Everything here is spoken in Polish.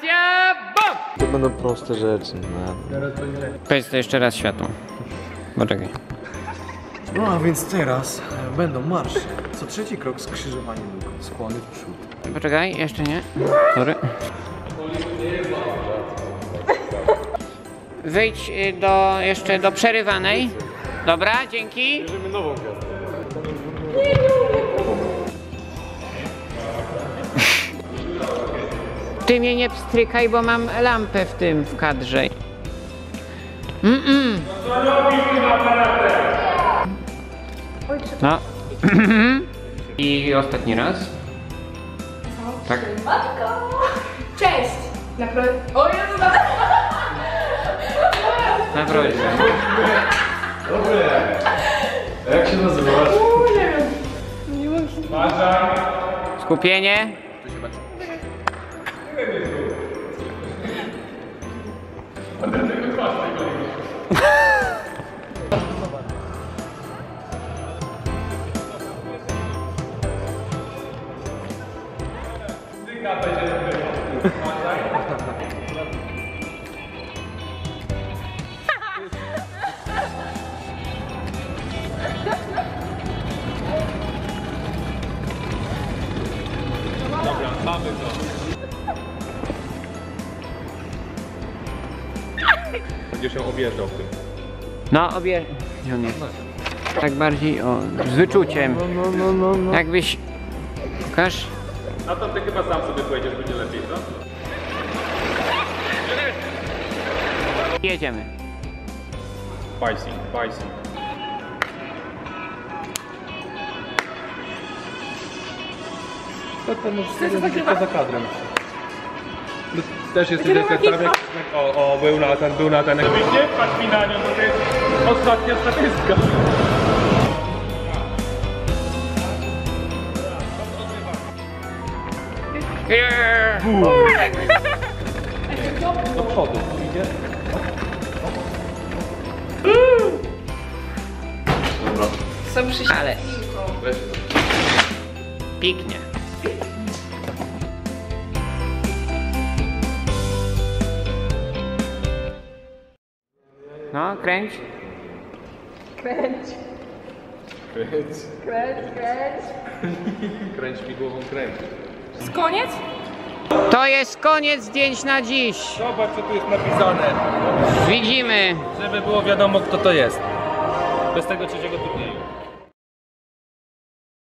Akcja, bum! To będą proste rzeczy, no. Powiedz to jeszcze raz światło. Poczekaj. No a więc teraz będą marsze. Co trzeci krok skrzyżowanie nóg. Skłony w przód. Poczekaj, jeszcze nie. Sorry. Wyjdź jeszcze do przerywanej. Dobra, dzięki. Bierzemy nową gwiazdę. Ty mnie nie pstrykaj, bo mam lampę w kadrze. No. I ostatni raz. Tak. Cześć! O Jezu! Na prośbę. Dobre. A jak się nazywasz? Nie wiem. Skupienie. Dobra, mamy to. Będziesz ją objeżdżał w tym. No, tak bardziej z wyczuciem. No. Jakbyś... Pokaż. A tam ty chyba sam sobie pojedziesz, będzie lepiej, co? Jedziemy. Pacing. To ten za kadrem. Też jest jeden tak był na ten. Nie patrz mi na nią, bo to jest ostatnia statystka. Do przodu, idzie? Dobra. Są przy Ale... Pięknie. No, kręć. Kręć. Kręć mi głową, kręć. Z koniec? To jest koniec zdjęć na dziś. Zobacz, co tu jest napisane. Widzimy. Żeby było wiadomo, kto to jest. Bez tego trzeciego tu